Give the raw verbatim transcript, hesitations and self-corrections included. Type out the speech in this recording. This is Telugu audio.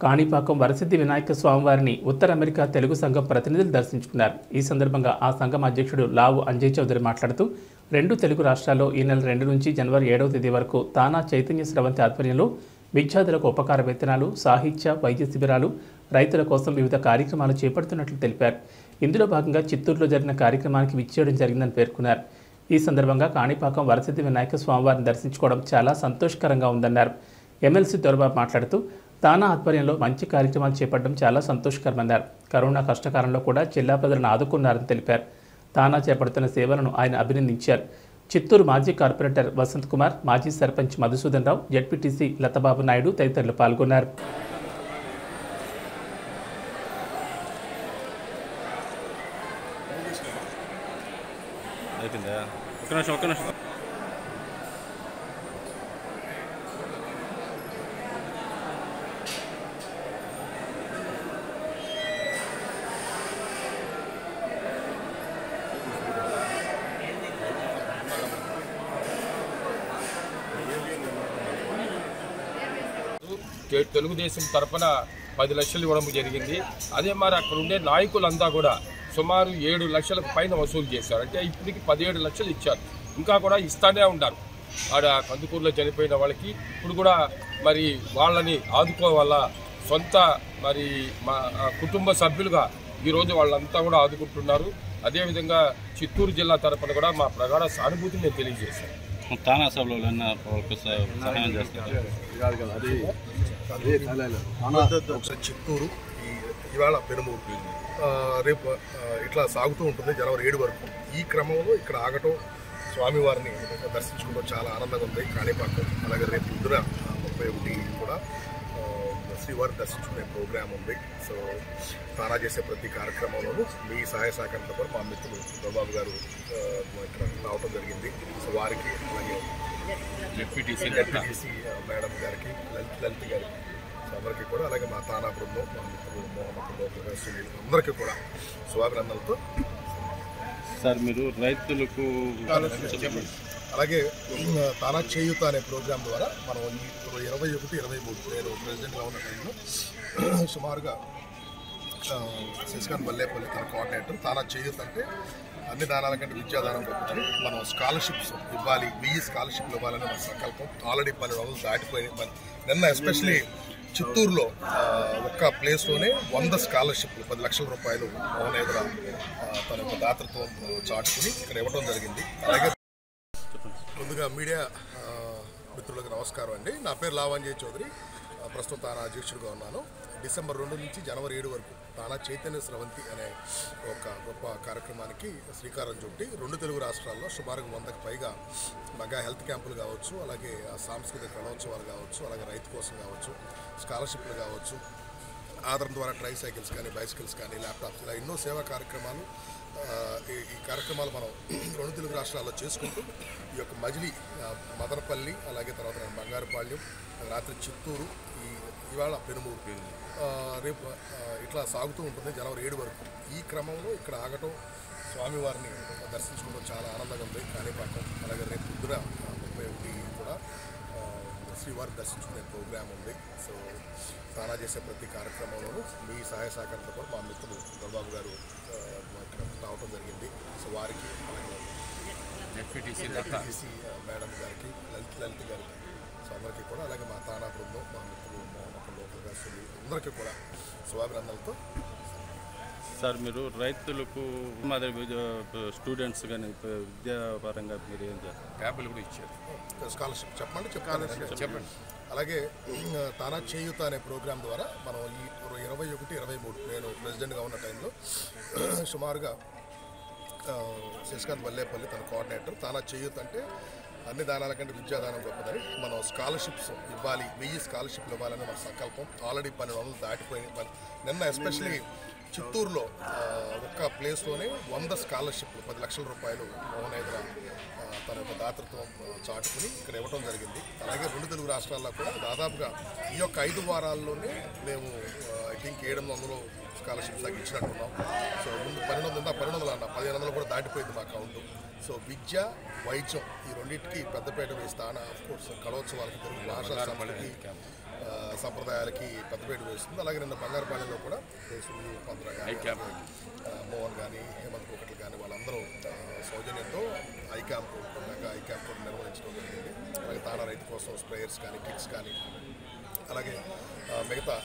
కాణిపాకం వరసిద్ధి వినాయక స్వామివారిని ఉత్తర అమెరికా తెలుగు సంఘం ప్రతినిధులు దర్శించుకున్నారు. ఈ సందర్భంగా ఆ సంఘం అధ్యక్షుడు లావు అంజయ్ చౌదరి మాట్లాడుతూ రెండు తెలుగు రాష్ట్రాల్లో ఈ నెల రెండు నుంచి జనవరి ఏడవ తేదీ వరకు తానా చైతన్య స్రవంతి ఆధ్వర్యంలో విద్యార్థులకు ఉపకార వేతనాలు, సాహిత్య, వైద్య శిబిరాలు, రైతుల కోసం వివిధ కార్యక్రమాలు చేపడుతున్నట్లు తెలిపారు. ఇందులో భాగంగా చిత్తూరులో జరిగిన కార్యక్రమానికి విచ్చేయడం జరిగిందని పేర్కొన్నారు. ఈ సందర్భంగా కాణిపాకం వరసిద్ధి వినాయక స్వామివారిని దర్శించుకోవడం చాలా సంతోషకరంగా ఉందన్నారు. ఎమ్మెల్సీ దొరబాబు మాట్లాడుతూ తానా ఆధ్వర్యంలో మంచి కార్యక్రమాలు చేపట్టడం చాలా సంతోషకరమన్నారు. కరోనా కష్టకాలంలో కూడా జిల్లా ప్రజలను ఆదుకున్నారని తెలిపారు. తానా చేపడుతున్న సేవలను ఆయన అభినందించారు. చిత్తూరు మాజీ కార్పొరేటర్ వసంత్ కుమార్, మాజీ సర్పంచ్ మధుసూదన్ రావు, జెడ్పీటీసీ లతబాబు నాయుడు తదితరులు పాల్గొన్నారు. తెలుగుదేశం తరఫున పది లక్షలు ఇవ్వడం జరిగింది. అదే మరి అక్కడ ఉండే నాయకులంతా కూడా సుమారు ఏడు లక్షలకు పైన వసూలు చేశారు. అంటే ఇప్పటికి పదిహేడు లక్షలు ఇచ్చారు. ఇంకా కూడా ఇస్తానే ఉంటారు. ఆడ కందుకూరులో చనిపోయిన వాళ్ళకి ఇప్పుడు కూడా మరి వాళ్ళని ఆదుకోవాలా, సొంత మరి మా కుటుంబ సభ్యులుగా ఈరోజు వాళ్ళంతా కూడా ఆదుకుంటున్నారు. అదేవిధంగా చిత్తూరు జిల్లా తరఫున కూడా మా ప్రగాఢ సానుభూతిని నేను తెలియజేశాను. తానా సభలో సహాయం చేస్తారు. చిత్తూరు ఇవాళ పెనుమూరు రేపు ఇట్లా సాగుతూ ఉంటుంది జనవరి ఏడు వరకు. ఈ క్రమంలో ఇక్కడ ఆగటం, స్వామివారిని దర్శించుకోవడం చాలా ఆనందంగా ఉంది. కాణిపాకం అలాగే రేపు పొద్దున ముప్పై ఒకటి కూడా శ్రీవారిని దర్శించుకునే ప్రోగ్రామ్ ఉంది. సో తానా చేసే ప్రతి కార్యక్రమంలోనూ మీ సహాయ సహకారంతో పాటు మా మిత్రులు దొరబాబు గారు ఇక్కడ రావడం జరిగింది. సో వారికి అలాగే జెడ్పీటీసీ మేడం గారికి, లలిత్ లలిత్ గారికి, సో అందరికీ కూడా, అలాగే మా తానా బృందం, మా మిత్రులు మోహమ్మద్ లోకల్ సునీల్ అందరికీ కూడా శుభాభినందనలతో. సార్ మీరు రైతులకు అలాగే తానా చేయూత అనే ప్రోగ్రాం ద్వారా మనం ఈ ఇరవై ఒకటి ఇరవై మూడు నేను ప్రెసిడెంట్గా ఉన్న టైంలో సుమారుగా శశికాంత్ బల్లేపల్లి తన కోఆర్డినేటర్, తానా చేయూత అంటే అన్ని దానాల కంటే విద్యాదానం గొప్పని మనం స్కాలర్షిప్స్ ఇవ్వాలి, వెయ్యి స్కాలర్షిప్లు ఇవ్వాలని మన సంకల్పం. ఆల్రెడీ పన్నెండు వందలు దాటిపోయిన నిన్న ఎస్పెషలీ చిత్తూరులో ఒక్క ప్లేస్లోనే వంద స్కాలర్షిప్లు పది లక్షల రూపాయలు మోహన్ ఎదుర తన యొక్క దాతృత్వం చాటుకుని ఇక్కడ ఇవ్వడం జరిగింది. అలాగే ముందుగా మీడియా మిత్రులకు నమస్కారం అండి. నా పేరు లావు అంజయ్ చౌదరి, ప్రస్తుతం తానా అధ్యక్షుడిగా ఉన్నాను. డిసెంబర్ రెండు నుంచి జనవరి ఏడు వరకు తానా చైతన్య స్రవంతి అనే ఒక గొప్ప కార్యక్రమానికి శ్రీకారం చుట్టి రెండు తెలుగు రాష్ట్రాల్లో సుమారుగా వందకు పైగా మెగా హెల్త్ క్యాంపులు కావచ్చు, అలాగే సాంస్కృతిక కళోత్సవాలు కావచ్చు, అలాగే రైతు కోసం కావచ్చు, స్కాలర్షిప్లు కావచ్చు, ఆధారం ద్వారా ట్రై సైకిల్స్ కానీ, బైసికల్స్ కానీ, ల్యాప్టాప్స్, ఇలా ఎన్నో సేవా కార్యక్రమాలు ఈ కార్యక్రమాలు మనం రెండు తెలుగు రాష్ట్రాల్లో చేసుకుంటూ ఈ యొక్క మజిలీ మదనపల్లి, అలాగే తర్వాత బంగారుపాళ్యం, రాత్రి చిత్తూరు, ఈ ఇవాళ పెనుమూరు రేపు ఇట్లా సాగుతూ ఉంటుంది జనవరి ఏడు వరకు. ఈ క్రమంలో ఇక్కడ ఆగటం, స్వామివారిని దర్శించుకోవడం చాలా ఆనందంగా ఉంది. కాణిపాకం అలాగే రేపు పొద్దున ముప్పై ఒకటి కూడా శ్రీవారిని దర్శించుకునే ప్రోగ్రామ్ ఉంది. సో తానా చేసే ప్రతి కార్యక్రమంలోనూ మీ సహాయ సహకారంతో పాటు మా మిత్రులు దొరబాబు గారు ఇక్కడ రావడం జరిగింది. సో వారికి అలాగే జెడ్పీటీసీ మేడం గారికి, లలిత్ లలిత్ గారికి, సో అందరికీ కూడా, అలాగే మా తానా బృందం, మా మిత్రులు మోహమ్మద్ లోకల్ సునీల్ అందరికీ కూడా శుభాభినందనలతో. సార్ మీరు రైతులకు మాది స్టూడెంట్స్ కానీ విద్యాపరంగా మీరు ఏం చేస్తారు? ట్యాబ్లు కూడా ఇచ్చారు. స్కాలర్షిప్ చెప్పండి చెప్పాలి చెప్పండి అలాగే తానా చేయూత అనే ప్రోగ్రాం ద్వారా మనం ఈ ఇరవై ఒకటి ఇరవై మూడు నేను ప్రెసిడెంట్గా ఉన్న టైంలో సుమారుగా శశికాంత్ బల్లేపల్లి తన కోఆర్డినేటర్, తానా చేయూత అంటే అన్ని దానాల కంటే విద్యాదానం గొప్పదని మనం స్కాలర్షిప్స్ ఇవ్వాలి, వెయ్యి స్కాలర్షిప్లు ఇవ్వాలని మన సంకల్పం. ఆల్రెడీ పన్నెండు వందలు దాటిపోయిన నిన్న ఎస్పెషలీ చిత్తూరులో ఒక్క ప్లేస్లోనే వంద స్కాలర్షిప్లు పది లక్షల రూపాయలు మోహన్ ఎదుర తన యొక్క దాతృత్వం చాటుకుని ఇక్కడ ఇవ్వడం జరిగింది. అలాగే రెండు తెలుగు రాష్ట్రాల్లో కూడా దాదాపుగా ఈ యొక్క ఐదు వారాల్లోనే మేము ఐ థింక్ ఏడు వందలు స్కాలర్షిప్స్ దాకా ఇచ్చినట్టున్నాం. సో ముందు పన్నెండు వందలు పన్నెండు వందలు అన్న పదిహేను వందలు కూడా దాటిపోయింది మా అకౌంట్. సో విద్య, వైద్యం ఈ రెండింటికి పెద్దపేట వేస్తాన ఆఫ్ కోర్స్ కళోత్సవాలకి, తెలుగు భాషా సభలకి, సంప్రదాయాలకి పెద్దపేట వేస్తుంది. అలాగే నిన్న బంగారుపాలెంలో కూడా సునీల్ పంద్ర కానీ మోహన్ కానీ హేమంత్ కోకట్లు కానీ వాళ్ళందరూ సౌజన్యంతో eye camp mega eye camp కూడా నిర్వహించడం జరిగింది. అలాగే తానా రైతు కోసం స్ప్రేయర్స్ కానీ కిట్స్ కానీ అలాగే మిగతా